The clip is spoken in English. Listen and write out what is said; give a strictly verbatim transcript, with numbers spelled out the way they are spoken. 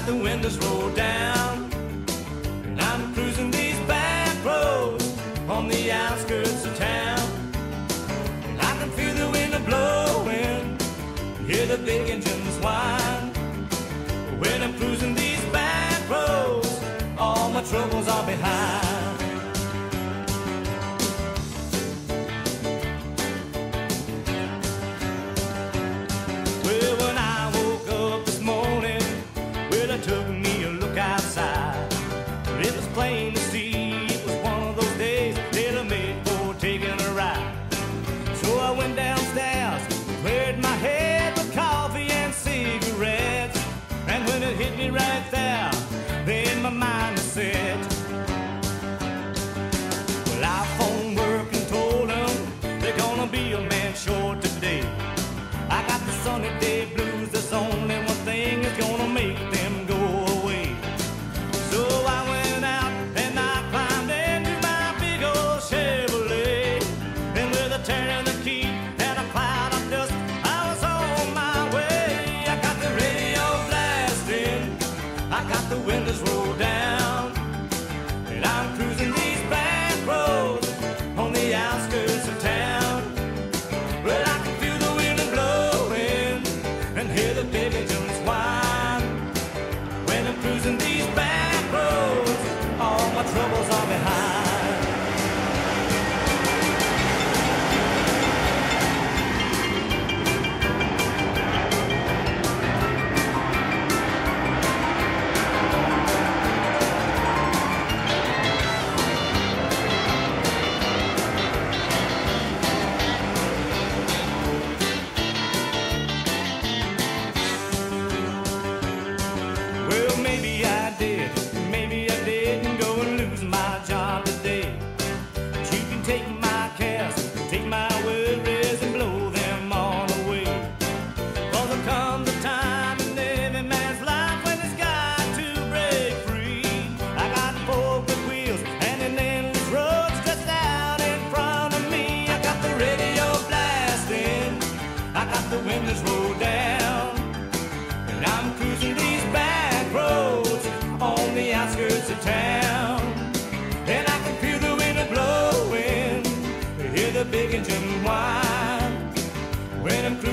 the windows rolled down, and I'm cruising these back roads on the outskirts of town. And I can feel the wind blowing, hear the big engines whine. When I'm cruising these back roads, all my troubles are behind. Well, when I woke up this morning, well, I took me a look outside. It was plain to see it was one of those days that I made for taking a ride. So I went downstairs, cleared my head with coffee and cigarettes. And when it hit me right there, then my mind was set. Well, I phoned work and told them they're gonna be a man short today. I got the sunny day blues, there's only one thing that's gonna make them go away. So I went out and I climbed into my big old Chevrolet, and with a turn of the key and a cloud of dust, I was on my way. I got the radio blasting, I got the windows rolled down, and I'm cruising these back roads on the outskirts of town. Well, I can feel the wind blowing and hear the big engines whine. When I'm cruising these back roads, all my troubles are behind. Well, maybe I did, maybe I didn't go and lose my job today. But you can take my cares, take my worries and blow them all away. Cause there comes a time in every man's life when he's got to break free. I got four good wheels and an endless road stretched out in front of me. I got the radio blasting, I got the windows rolled down, and I'm cruising these back roads on the outskirts of town. And I can feel the wind blowing, hear the big engine whine. When I'm